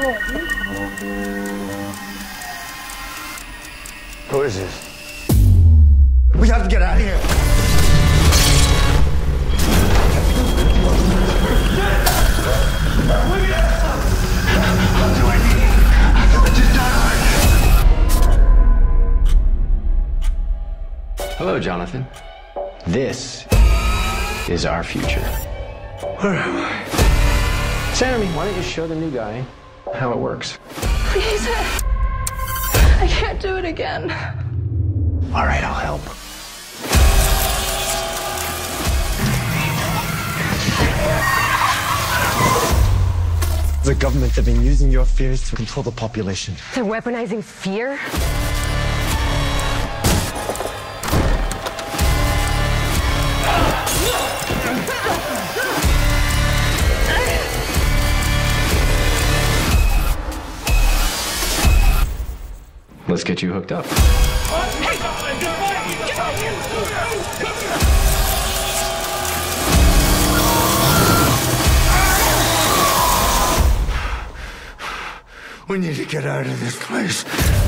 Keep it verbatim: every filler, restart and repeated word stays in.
Who is this? We have to get out of here. What do I need? Just die. Hello, Jonathan. This is our future. Where am I? Sammy, why don't you show the new guy how it works? Please. I can't do it again. All right, I'll help. The government have been using your fears to control the population. They're weaponizing fear? Let's get you hooked up. We need to get out of this place.